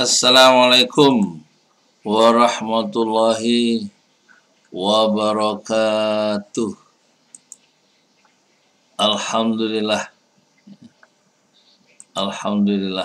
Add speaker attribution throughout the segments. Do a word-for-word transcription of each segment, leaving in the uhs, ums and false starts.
Speaker 1: Assalamualaikum warahmatullahi wabarakatuh. Alhamdulillah. Alhamdulillah.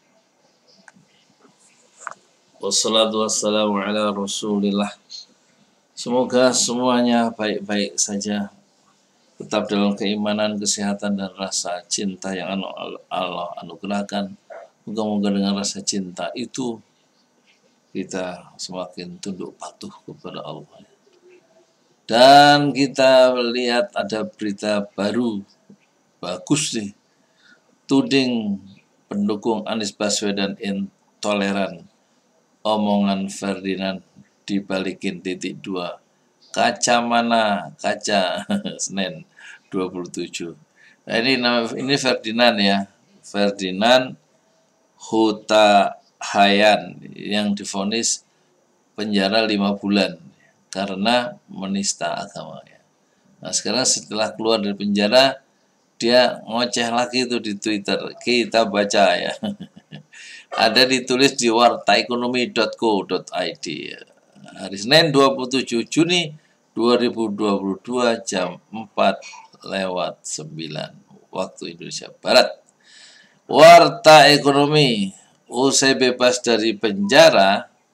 Speaker 1: Wassalatu wassalamu ala rasulillah. Semoga semuanya baik-baik saja, tetap dalam keimanan, kesehatan, dan rasa cinta yang Allah anugerahkan. Moga-moga dengan rasa cinta itu kita semakin tunduk patuh kepada Allah. Dan kita lihat ada berita baru, bagus nih, tuding pendukung Anies Baswedan intoleran, omongan Ferdinand dibalikin titik dua. Kaca mana? Kaca Senin dua puluh tujuh. Nah, ini ini Ferdinand ya, Ferdinand Huta Hayan yang divonis penjara lima bulan karena menista agama. Nah, sekarang setelah keluar dari penjara, dia ngoceh lagi itu di Twitter. Kita baca ya. Ada ditulis di wartaekonomi dot co dot i d. Hari Senin dua puluh tujuh Juni dua ribu dua puluh dua jam empat lewat sembilan waktu Indonesia Barat. Warta Ekonomi, usai bebas dari penjara,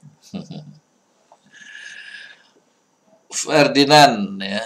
Speaker 1: Ferdinand ya,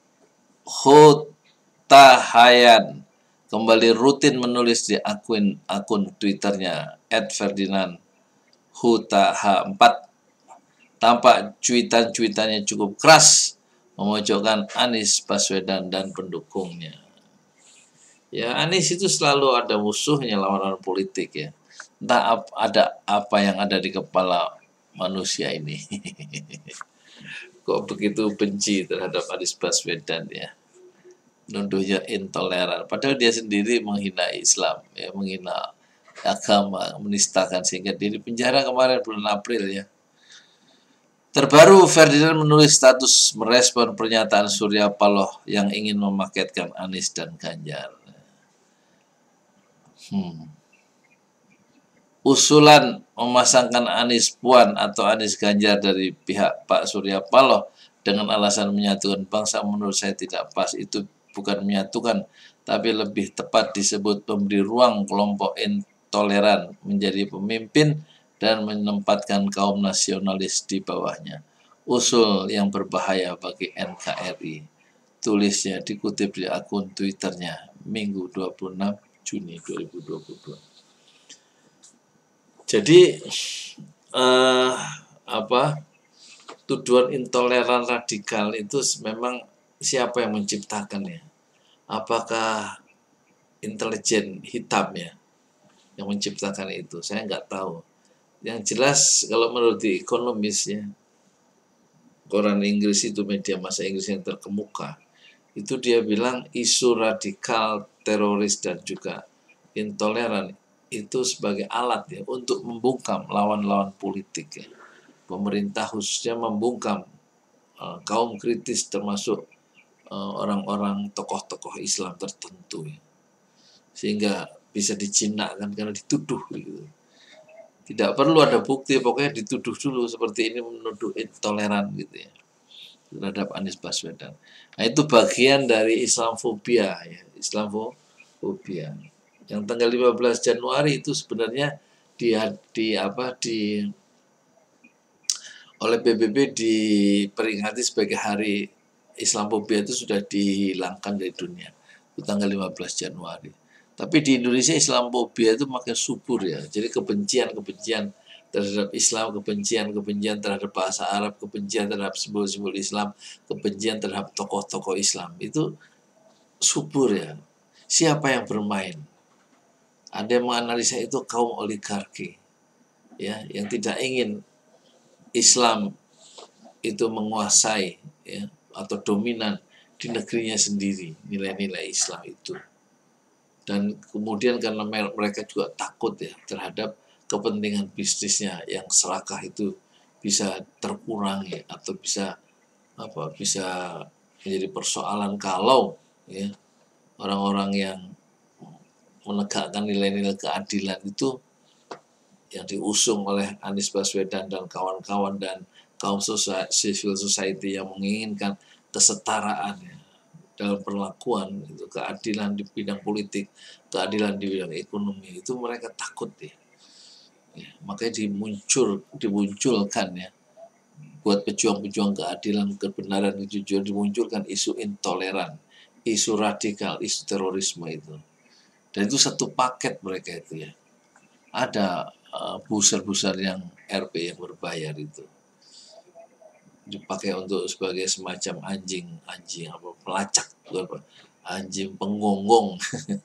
Speaker 1: Huta Hayan kembali rutin menulis di akun akun Twitternya et ferdinand huta h empat. Tampak cuitan-cuitannya cukup keras memojokkan Anies Baswedan dan pendukungnya. Ya, Anies itu selalu ada musuhnya, lawan-lawan politik ya. Entah ap, ada apa yang ada di kepala manusia ini. Kok begitu benci terhadap Anies Baswedan ya. Nuduhnya intoleran. Padahal dia sendiri menghina Islam, ya, menghina agama, menistakan, sehingga dia di penjara kemarin bulan April ya. Terbaru, Ferdinand menulis status merespon pernyataan Surya Paloh yang ingin memaketkan Anies dan Ganjar. Hmm. Usulan memasangkan Anies Puan atau Anies Ganjar dari pihak Pak Surya Paloh dengan alasan menyatukan bangsa menurut saya tidak pas. Itu bukan menyatukan, tapi lebih tepat disebut memberi ruang kelompok intoleran menjadi pemimpin dan menempatkan kaum nasionalis di bawahnya. Usul yang berbahaya bagi N K R I. Tulisnya dikutip di akun Twitternya Minggu dua puluh enam Juni dua ribu dua puluh dua. Jadi eh, apa tuduhan intoleran radikal itu memang siapa yang menciptakannya? Apakah intelijen hitam ya yang menciptakan itu? Saya nggak tahu. Yang jelas kalau menurut The Economist ya, koran Inggris itu, media massa Inggris yang terkemuka, itu dia bilang isu radikal, teroris, dan juga intoleran itu sebagai alat ya untuk membungkam lawan-lawan politik ya. Pemerintah khususnya membungkam uh, kaum kritis termasuk uh, orang-orang tokoh-tokoh Islam tertentu ya. Sehingga bisa dijinakkan karena dituduh gitu. Tidak perlu ada bukti, pokoknya dituduh dulu seperti ini, menuduh intoleran gitu ya terhadap Anies Baswedan. Nah, itu bagian dari Islamofobia ya, Islamofobia. Yang tanggal lima belas Januari itu sebenarnya di, di apa di oleh P B B diperingati sebagai hari Islamofobia, itu sudah dihilangkan dari dunia. Itu tanggal lima belas Januari. Tapi di Indonesia Islamofobia itu makin subur ya. Jadi kebencian-kebencian terhadap Islam, kebencian-kebencian terhadap bahasa Arab, kebencian terhadap simbol-simbol Islam, kebencian terhadap tokoh-tokoh Islam itu subur ya. Siapa yang bermain? Ada yang menganalisa itu kaum oligarki ya, yang tidak ingin Islam itu menguasai ya, atau dominan di negerinya sendiri, nilai-nilai Islam itu. Dan kemudian karena mereka juga takut ya terhadap kepentingan bisnisnya yang serakah itu bisa terkurangi atau bisa apa bisa menjadi persoalan kalau ya orang-orang yang menegakkan nilai-nilai keadilan itu yang diusung oleh Anies Baswedan dan kawan-kawan dan kaum civil society yang menginginkan kesetaraan ya, dalam perlakuan, itu keadilan di bidang politik, keadilan di bidang ekonomi, itu mereka takut ya. Ya, makanya dimuncul, dimunculkan ya, buat pejuang-pejuang keadilan, kebenaran, kejujuran, dimunculkan isu intoleran, isu radikal, isu terorisme itu. Dan itu satu paket mereka itu ya. Ada uh, buser-buser yang R P yang berbayar itu. Dipakai untuk sebagai semacam anjing, anjing apa pelacak, apa, anjing penggonggong.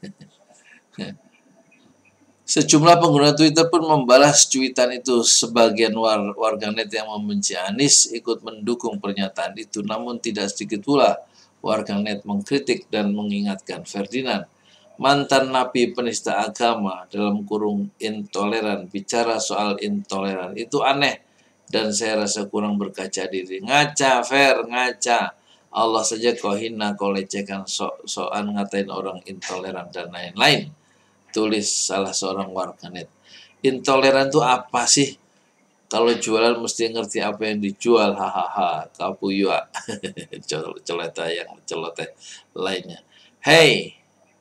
Speaker 1: Sejumlah pengguna Twitter pun membalas cuitan itu. Sebagian war warganet yang membenci Anies ikut mendukung pernyataan itu, namun tidak sedikit pula warganet mengkritik dan mengingatkan Ferdinand, mantan napi penista agama dalam kurung intoleran, bicara soal intoleran itu aneh dan saya rasa kurang berkaca diri. Ngaca, Fer, ngaca. Allah saja kau hina, kau lecehkan, so-soan ngatain orang intoleran dan lain-lain. Tulis salah seorang warganet. Intoleran itu apa sih? Kalau jualan mesti ngerti apa yang dijual, hahaha, kapuyua. Celota yang celoteh lainnya. Hey,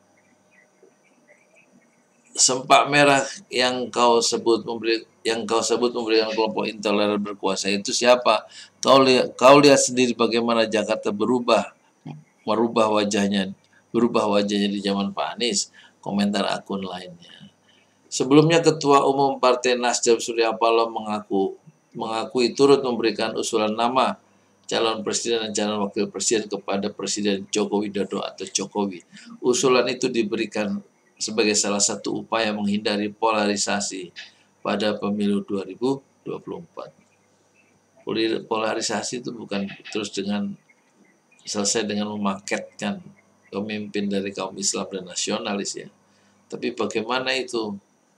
Speaker 1: sempak merah yang kau sebut memberi yang kau sebut memberikan kelompok intoleran berkuasa itu siapa? Kau lihat kau lihat sendiri bagaimana Jakarta berubah, merubah wajahnya, berubah wajahnya di zaman Pak Anies. Komentar akun lainnya. Sebelumnya Ketua Umum Partai Nasdem Surya Paloh mengaku mengakui turut memberikan usulan nama calon presiden dan calon wakil presiden kepada Presiden Joko Widodo atau Jokowi. Usulan itu diberikan sebagai salah satu upaya menghindari polarisasi pada pemilu dua ribu dua puluh empat. Polarisasi itu bukan terus dengan selesai dengan memaketkan pemimpin dari kaum Islam dan nasionalis ya. Tapi bagaimana itu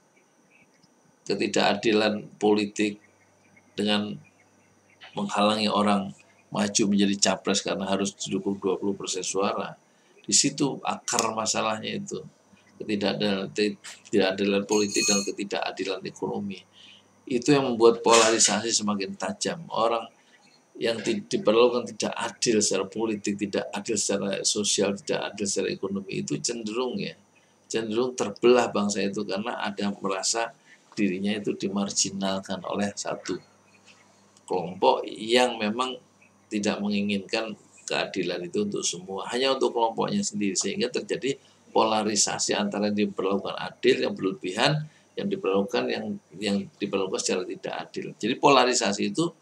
Speaker 1: ketidakadilan politik dengan menghalangi orang maju menjadi capres karena harus didukung dua puluh persen suara. Di situ akar masalahnya itu. Ketidakadilan, ketidakadilan politik dan ketidakadilan ekonomi. Itu yang membuat polarisasi semakin tajam. Orang yang diperlukan tidak adil secara politik, tidak adil secara sosial, tidak adil secara ekonomi, itu cenderung ya, cenderung terbelah bangsa itu karena ada merasa dirinya itu dimarginalkan oleh satu kelompok yang memang tidak menginginkan keadilan itu untuk semua, hanya untuk kelompoknya sendiri, sehingga terjadi polarisasi antara yang diperlakukan adil yang berlebihan, yang diperlakukan yang yang diperlakukan secara tidak adil. Jadi polarisasi itu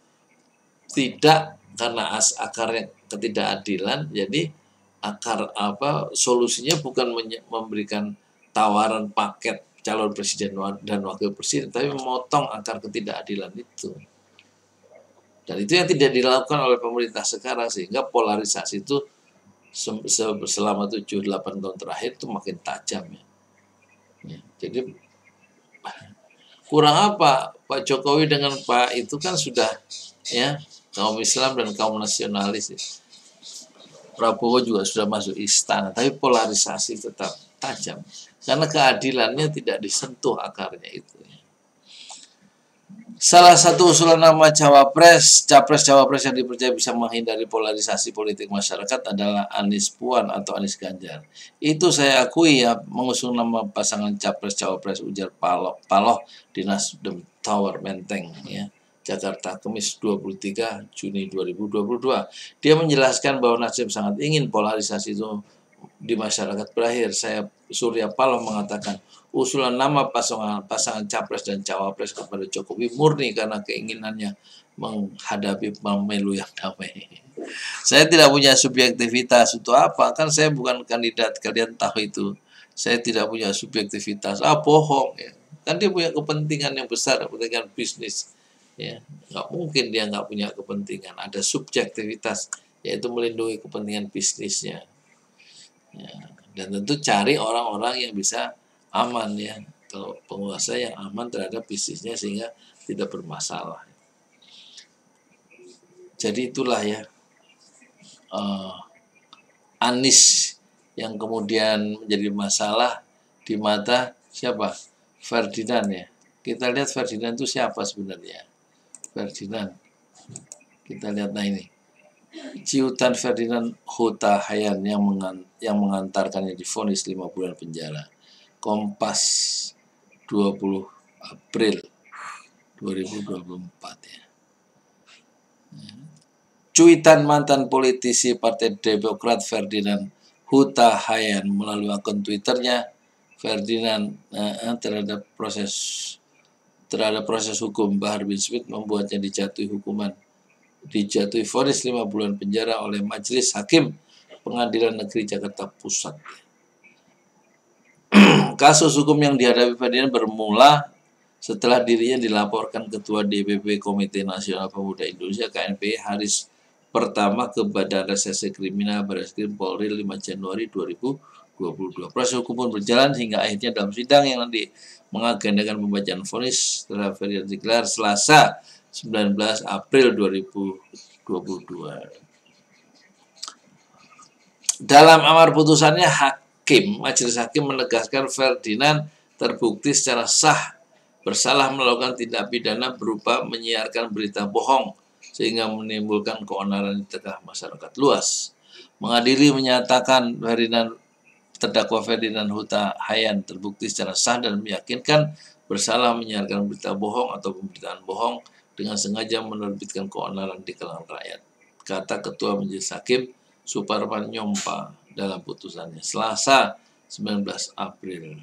Speaker 1: tidak karena as akarnya ketidakadilan, jadi akar apa solusinya bukan memberikan tawaran paket calon presiden dan wakil presiden, tapi memotong akar ketidakadilan itu. Dan itu yang tidak dilakukan oleh pemerintah sekarang, sehingga polarisasi itu selama tujuh delapan tahun terakhir itu makin tajam ya. Ya, jadi kurang apa Pak Jokowi dengan Pak itu kan sudah ya kaum Islam dan kaum nasionalis ya. Prabowo juga sudah masuk istana, tapi polarisasi tetap tajam karena keadilannya tidak disentuh akarnya itu. Salah satu usulan nama cawapres, capres cawapres yang dipercaya bisa menghindari polarisasi politik masyarakat adalah Anies Puan atau Anies Ganjar. Itu saya akui ya, mengusung nama pasangan capres cawapres, ujar Paloh, Paloh di Nasdem Tower Menteng ya, Jakarta, Kamis dua puluh tiga Juni dua ribu dua puluh dua. Dia menjelaskan bahwa Nasdem sangat ingin polarisasi itu di masyarakat berakhir. Saya Surya Paloh mengatakan usulan nama pasangan pasangan capres dan cawapres kepada Jokowi murni karena keinginannya menghadapi pemilu yang damai. Saya tidak punya subjektivitas untuk apa, kan saya bukan kandidat, kalian tahu itu. Saya tidak punya subjektivitas. Ah bohong ya. Kan dia punya kepentingan yang besar, kepentingan bisnis. Ya, nggak mungkin dia nggak punya kepentingan. Ada subjektivitas, yaitu melindungi kepentingan bisnisnya. Ya, dan tentu cari orang-orang yang bisa aman ya, kalau penguasa yang aman terhadap bisnisnya sehingga tidak bermasalah. Jadi itulah ya uh, Anies yang kemudian menjadi masalah di mata siapa? Ferdinand ya. Kita lihat Ferdinand itu siapa sebenarnya. Ferdinand. Kita lihat nah ini. Ciutan Ferdinand Huta Heian yang, mengan, yang mengantarkannya divonis lima bulan penjara. Kompas dua puluh April dua ribu dua puluh empat ya. Cuitan mantan politisi Partai Demokrat Ferdinand Huta Heian melalui akun Twitternya, Ferdinand eh, terhadap proses terhadap proses hukum Bahar bin Smith membuatnya dijatuhi hukuman dijatuhi vonis lima bulan penjara oleh Majelis Hakim Pengadilan Negeri Jakarta Pusat. Kasus hukum yang dihadapi Ferdinand bermula setelah dirinya dilaporkan Ketua D P P Komite Nasional Pemuda Indonesia K N P I Haris pertama ke Badan Reserse Kriminal Barreskrim Polri lima Januari dua ribu dua puluh dua. Proses hukum pun berjalan hingga akhirnya dalam sidang yang nanti mengagendakan pembacaan vonis setelah Ferdinand digelar Selasa sembilan belas April dua ribu dua puluh dua. Dalam amar putusannya, hakim majelis hakim menegaskan Ferdinand terbukti secara sah bersalah melakukan tindak pidana berupa menyiarkan berita bohong sehingga menimbulkan keonaran di tengah masyarakat luas. Mengadili menyatakan Ferdinand terdakwa Ferdinand Huta Heian terbukti secara sah dan meyakinkan bersalah menyiarkan berita bohong atau pemberitaan bohong dengan sengaja menerbitkan keonaran di kalangan rakyat, kata Ketua Majelis Hakim Suparman Nyompa dalam putusannya Selasa sembilan belas April.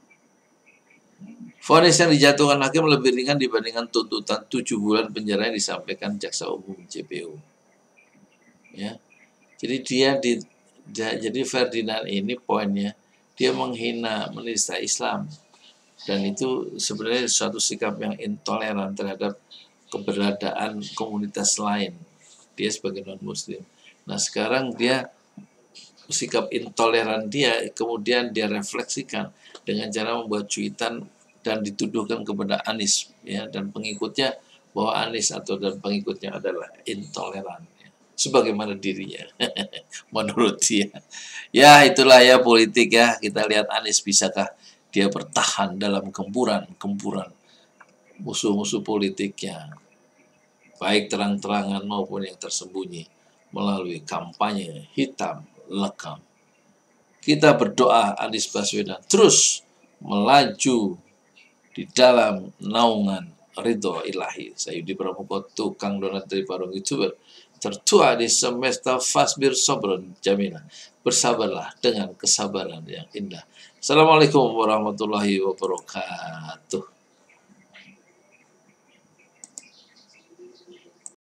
Speaker 1: Vonis yang dijatuhkan hakim lebih ringan dibandingkan tuntutan tujuh bulan penjara yang disampaikan Jaksa Umum J P U. Ya, jadi dia di jadi Ferdinand ini poinnya dia menghina menista Islam dan itu sebenarnya suatu sikap yang intoleran terhadap keberadaan komunitas lain. Dia sebagai non Muslim. Nah sekarang dia sikap intoleran dia kemudian dia refleksikan dengan cara membuat cuitan dan dituduhkan kepada Anies ya dan pengikutnya bahwa Anies atau dan pengikutnya adalah intoleran ya, sebagaimana dirinya menurut dia. Ya itulah ya politik ya, kita lihat Anies bisakah dia bertahan dalam gempuran-gempuran musuh-musuh politiknya baik terang-terangan maupun yang tersembunyi melalui kampanye hitam lekam. Kita berdoa Anies Baswedan terus melaju di dalam naungan ridho ilahi. Saya Yudi Pramuko, tukang donat dari Parung YouTuber tertua di semesta Fasbir Sobron Jamina. Bersabarlah dengan kesabaran yang indah. Assalamualaikum warahmatullahi wabarakatuh.